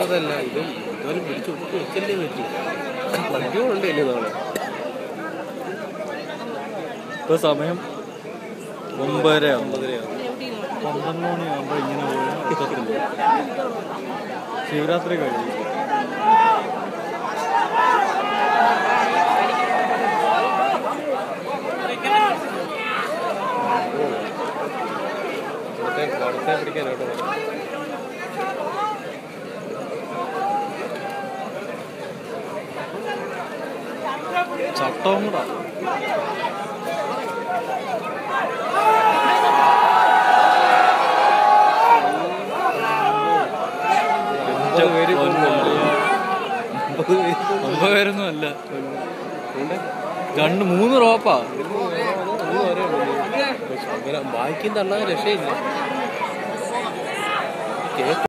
അതല്ല ഇത് എന്തായാലും പിടിച്ച് ഒട്ടി വെച്ചല്ലേ പറ്റൂ. വണ്ടികളുണ്ട് ഇല്ലേ നാളെ. ഇപ്പോൾ സമയം 9:50. 12 മണിയാകുമ്പോൾ ഇങ്ങനെ പോയി ശിവരാത്രി കഴിയും. പിടിക്കാനോട്ടോ ചട്ടവും കൂടാ. പേരൊന്നും അല്ല, 2-3 റോപ്പാ. ബാക്കിയും തള്ളാൻ രക്ഷയില്ല.